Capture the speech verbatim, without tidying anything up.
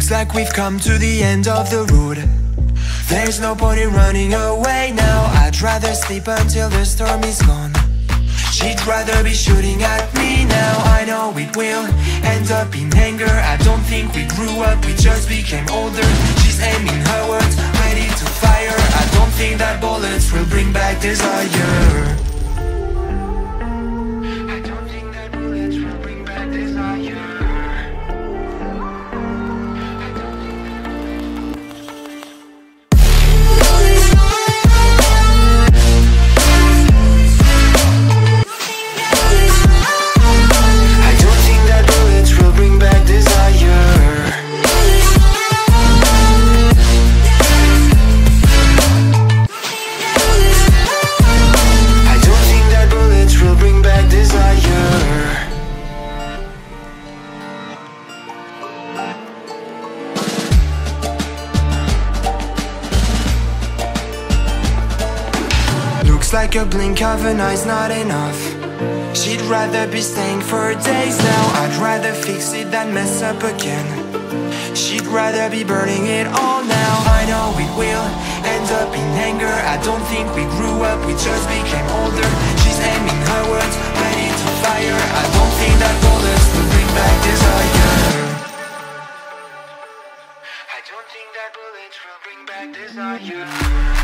Looks like we've come to the end of the road. There's no point in running away now. I'd rather sleep until the storm is gone. She'd rather be shooting at me now. I know it will end up in anger. I don't think we grew up, we just became older. She's aiming her words, ready to fire. I don't think that bullets will bring back desire. I don't think that bullets will bring back desire. Like a blink of an eye's not enough. She'd rather be staying for days now. I'd rather fix it than mess up again. She'd rather be burning it all now. I know it will end up in anger. I don't think we grew up, we just became older. She's aiming her words, ready to fire. I don't think that bullets will bring back desire. I don't think that bullets will bring back desire.